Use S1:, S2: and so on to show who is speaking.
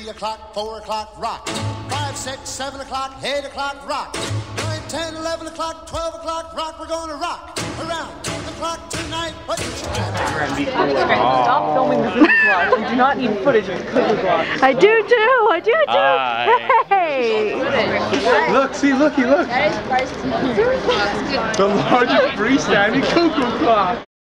S1: 3 o'clock, 4 o'clock, rock. 5, 6, 7 o'clock, 8 o'clock, rock. 9, 10, 11 o'clock, 12 o'clock, rock. We're gonna rock around the clock tonight. What you
S2: Stop filming the cookie vlog. We do not need footage of the cookie vlog.
S3: I do too. I do too. Hey.
S4: Look, see, looky, look.
S5: That is priced.
S4: The largest freestanding cuckoo clock.